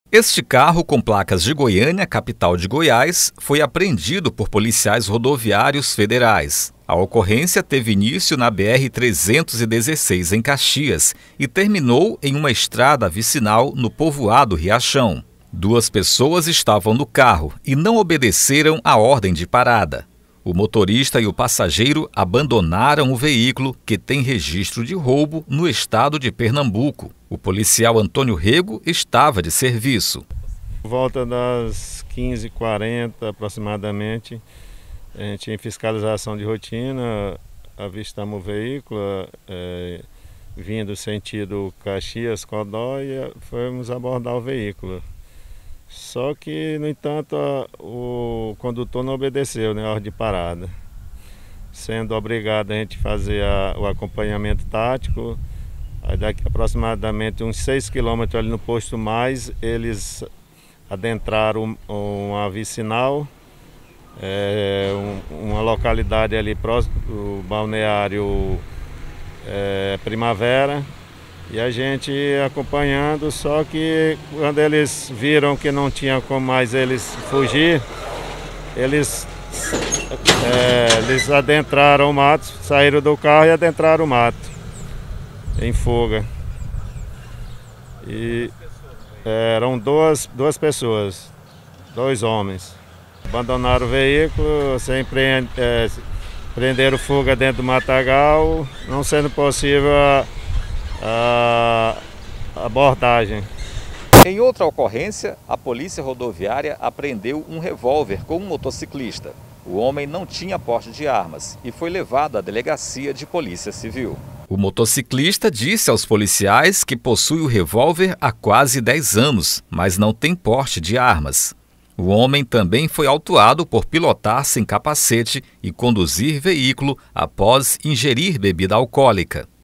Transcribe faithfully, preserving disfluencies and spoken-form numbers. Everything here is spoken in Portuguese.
Este carro, com placas de Goiânia, capital de Goiás, foi apreendido por policiais rodoviários federais. A ocorrência teve início na B R trezentos e dezesseis, em Caxias, e terminou em uma estrada vicinal no povoado Riachão. Duas pessoas estavam no carro e não obedeceram à ordem de parada. O motorista e o passageiro abandonaram o veículo, que tem registro de roubo no estado de Pernambuco. O policial Antônio Rego estava de serviço. Por volta das quinze e quarenta aproximadamente, a gente em fiscalização de rotina, avistamos o veículo é, vindo sentido Caxias-Codó e fomos abordar o veículo. Só que, no entanto, a, o condutor não obedeceu, né, a ordem de parada. Sendo obrigado a gente fazer a, o acompanhamento tático, aí daqui aproximadamente uns seis quilômetros ali no posto mais, eles adentraram uma vicinal, é, um, uma localidade ali próximo do balneário é, Primavera. E a gente acompanhando, só que quando eles viram que não tinha como mais eles fugir, eles, é, eles adentraram o mato, saíram do carro e adentraram o mato, em fuga. E é, eram duas, duas pessoas, dois homens. Abandonaram o veículo, sem prender, é, prenderam fuga dentro do matagal, não sendo possível a a abordagem. Em outra ocorrência, a polícia rodoviária apreendeu um revólver com um motociclista. O homem não tinha porte de armas e foi levado à delegacia de polícia civil. O motociclista disse aos policiais que possui o revólver há quase dez anos, mas não tem porte de armas. O homem também foi autuado por pilotar sem capacete e conduzir veículo após ingerir bebida alcoólica.